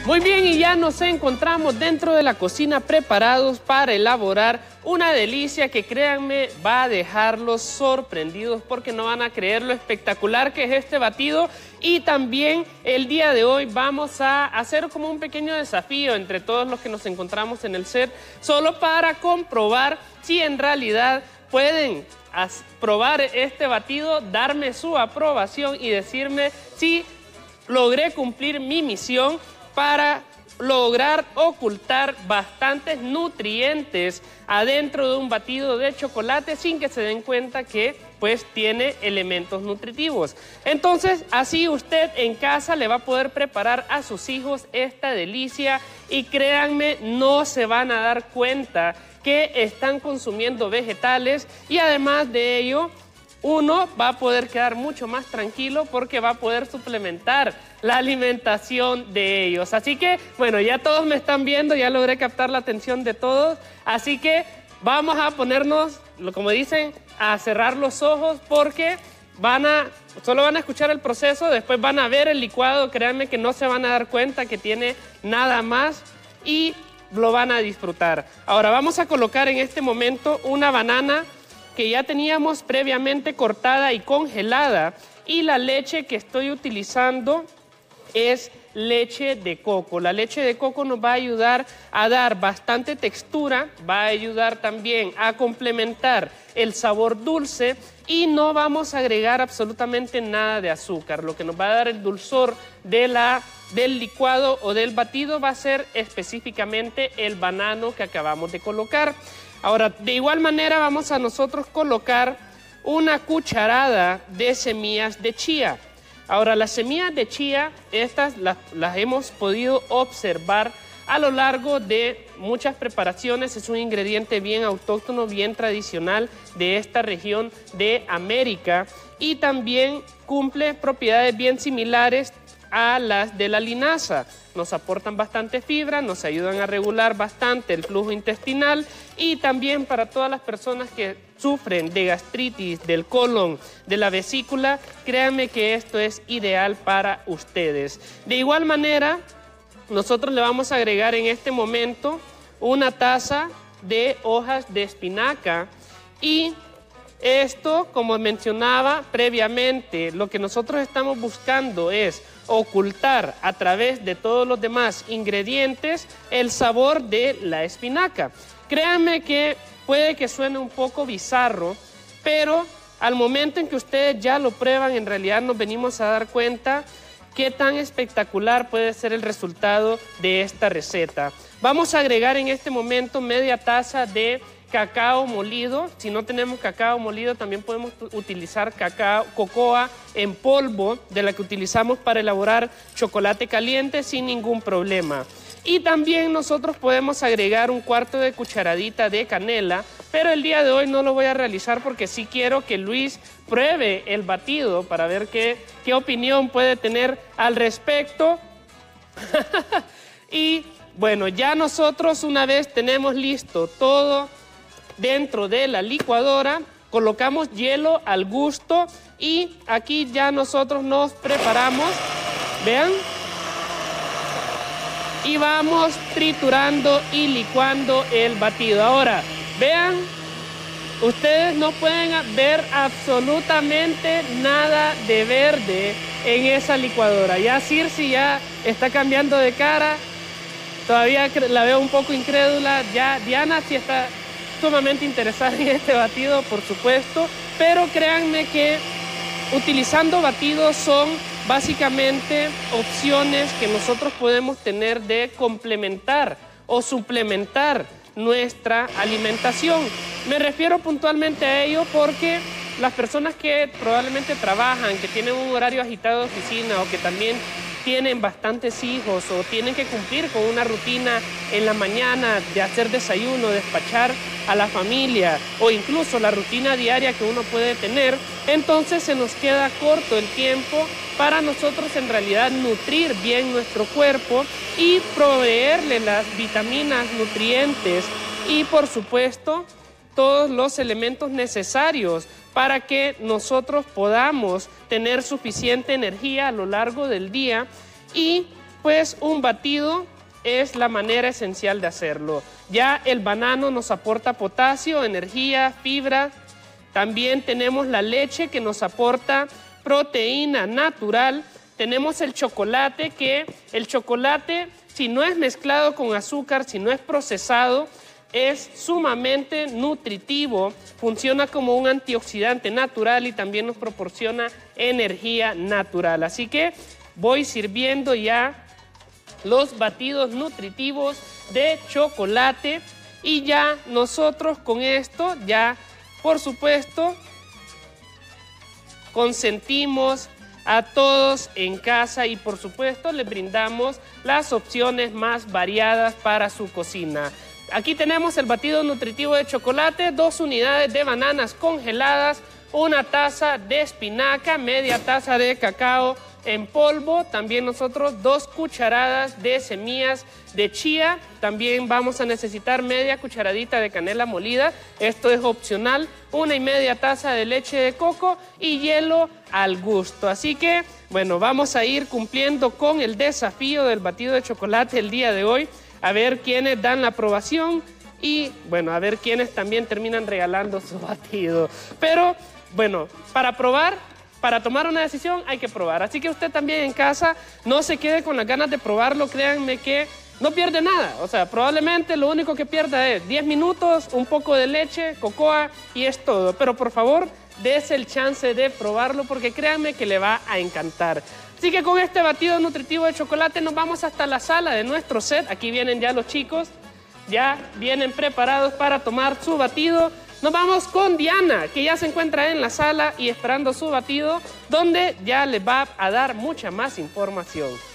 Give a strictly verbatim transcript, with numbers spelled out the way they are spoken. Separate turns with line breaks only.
Muy bien, y ya nos encontramos dentro de la cocina preparados para elaborar una delicia que, créanme, va a dejarlos sorprendidos porque no van a creer lo espectacular que es este batido. Y también el día de hoy vamos a hacer como un pequeño desafío entre todos los que nos encontramos en el set, solo para comprobar si en realidad pueden probar este batido, darme su aprobación y decirme si logré cumplir mi misión para lograr ocultar bastantes nutrientes adentro de un batido de chocolate sin que se den cuenta que pues tiene elementos nutritivos. Entonces, así usted en casa le va a poder preparar a sus hijos esta delicia y créanme, no se van a dar cuenta que están consumiendo vegetales y además de ello, uno va a poder quedar mucho más tranquilo porque va a poder suplementar la alimentación de ellos. Así que, bueno, ya todos me están viendo, ya logré captar la atención de todos. Así que vamos a ponernos, como dicen, a cerrar los ojos porque van a, solo van a escuchar el proceso, después van a ver el licuado. Créanme que no se van a dar cuenta que tiene nada más y lo van a disfrutar. Ahora vamos a colocar en este momento una banana que ya teníamos previamente cortada y congelada, y la leche que estoy utilizando es leche de coco. La leche de coco nos va a ayudar a dar bastante textura, va a ayudar también a complementar el sabor dulce y no vamos a agregar absolutamente nada de azúcar. Lo que nos va a dar el dulzor de la, del licuado o del batido va a ser específicamente el banano que acabamos de colocar. Ahora, de igual manera vamos a nosotros colocar una cucharada de semillas de chía. Ahora, las semillas de chía, estas las, las hemos podido observar a lo largo de muchas preparaciones. Es un ingrediente bien autóctono, bien tradicional de esta región de América y también cumple propiedades bien similares a las de la linaza. Nos aportan bastante fibra, nos ayudan a regular bastante el flujo intestinal y también para todas las personas que sufren de gastritis, del colon, de la vesícula, créanme que esto es ideal para ustedes. De igual manera, nosotros le vamos a agregar en este momento una taza de hojas de espinaca y esto, como mencionaba previamente, lo que nosotros estamos buscando es ocultar a través de todos los demás ingredientes el sabor de la espinaca. Créanme que puede que suene un poco bizarro, pero al momento en que ustedes ya lo prueban, en realidad nos venimos a dar cuenta qué tan espectacular puede ser el resultado de esta receta. Vamos a agregar en este momento media taza de cacao molido. Si no tenemos cacao molido, también podemos utilizar cacao, cocoa en polvo, de la que utilizamos para elaborar chocolate caliente sin ningún problema. Y también nosotros podemos agregar un cuarto de cucharadita de canela, pero el día de hoy no lo voy a realizar porque sí quiero que Luis pruebe el batido para ver qué, qué opinión puede tener al respecto. Y bueno, ya nosotros una vez tenemos listo todo dentro de la licuadora, colocamos hielo al gusto y aquí ya nosotros nos preparamos, vean, y vamos triturando y licuando el batido. Ahora, vean, ustedes no pueden ver absolutamente nada de verde en esa licuadora. Ya Circe ya está cambiando de cara, todavía la veo un poco incrédula, ya Diana sí está sumamente interesada en este batido, por supuesto, pero créanme que utilizando batidos son básicamente opciones que nosotros podemos tener de complementar o suplementar nuestra alimentación. Me refiero puntualmente a ello porque las personas que probablemente trabajan, que tienen un horario agitado de oficina o que también tienen bastantes hijos o tienen que cumplir con una rutina en la mañana de hacer desayuno, despachar a la familia o incluso la rutina diaria que uno puede tener, entonces se nos queda corto el tiempo para nosotros en realidad nutrir bien nuestro cuerpo y proveerle las vitaminas, nutrientes y por supuesto todos los elementos necesarios para que nosotros podamos tener suficiente energía a lo largo del día y pues un batido es la manera esencial de hacerlo. Ya el banano nos aporta potasio, energía, fibra. También tenemos la leche que nos aporta proteína natural. Tenemos el chocolate, que el chocolate, si no es mezclado con azúcar, si no es procesado, es sumamente nutritivo, funciona como un antioxidante natural y también nos proporciona energía natural. Así que voy sirviendo ya los batidos nutritivos de chocolate y ya nosotros con esto ya, por supuesto, consentimos a todos en casa y por supuesto les brindamos las opciones más variadas para su cocina. Aquí tenemos el batido nutritivo de chocolate, dos unidades de bananas congeladas, una taza de espinaca, media taza de cacao en polvo, también nosotros dos cucharadas de semillas de chía, también vamos a necesitar media cucharadita de canela molida, esto es opcional, una y media taza de leche de coco y hielo al gusto. Así que, bueno, vamos a ir cumpliendo con el desafío del batido de chocolate el día de hoy, a ver quiénes dan la aprobación y, bueno, a ver quiénes también terminan regalando su batido. Pero, bueno, para probar, para tomar una decisión hay que probar. Así que usted también en casa no se quede con las ganas de probarlo, créanme que no pierde nada. O sea, probablemente lo único que pierda es diez minutos, un poco de leche, cocoa y es todo. Pero por favor, dése el chance de probarlo porque créanme que le va a encantar. Así que con este batido nutritivo de chocolate nos vamos hasta la sala de nuestro set. Aquí vienen ya los chicos, ya vienen preparados para tomar su batido. Nos vamos con Diana, que ya se encuentra en la sala y esperando su batido, donde ya les va a dar mucha más información.